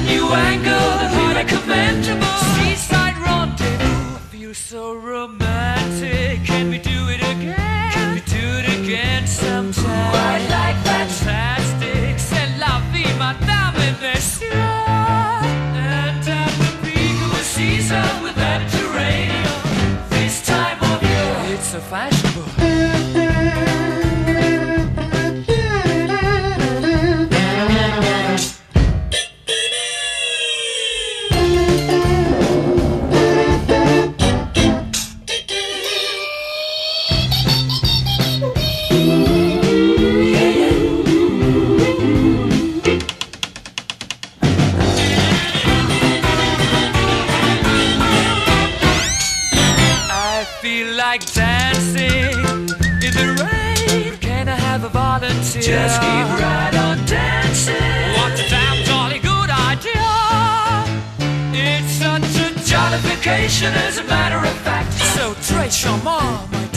new angle that we recommend. Seaside rendezvous, I feel so romantic. Can we do it again? Can we do it again sometime? I like fantastic. C'est la vie, madame, monsieur. And at the peak of the season with Mediterranean, this time of year, it's so fashionable. Feel like dancing in the rain. Can I have a volunteer? Just keep right on dancing. What a damn jolly good idea. It's such a jollification, as a matter of fact. So très charmant,